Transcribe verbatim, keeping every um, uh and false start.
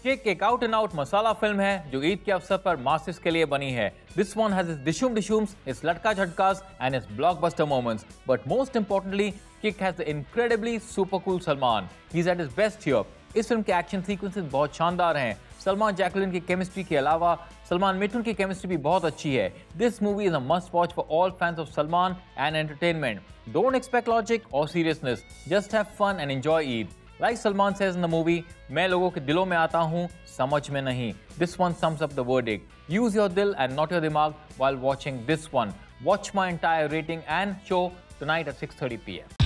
Kick एक out and out masala film है जो ईद के अवसर पर मासेस के लिए बनी है. This one has its dishum dishums, its latka jhatkas and its blockbuster moments. But most importantly, Kick has the incredibly super cool Salman. He's at his best here. इस फिल्म के एक्शन सीक्वेंसेस बहुत शानदार हैं. सलमान जैकलिन की chemistry के अलावा सलमान मिथुन की केमिस्ट्री भी बहुत अच्छी है. This movie is a must watch for all fans of Salman and entertainment. Don't expect logic or seriousness. Just have fun and enjoy Eid. Like Salman says in the movie, मैं लोगों के दिलों में आता हूँ, समझ में नहीं. This one sums up the verdict. Use your dil and not your dimag while watching this one. Watch my entire rating and show tonight at six thirty p m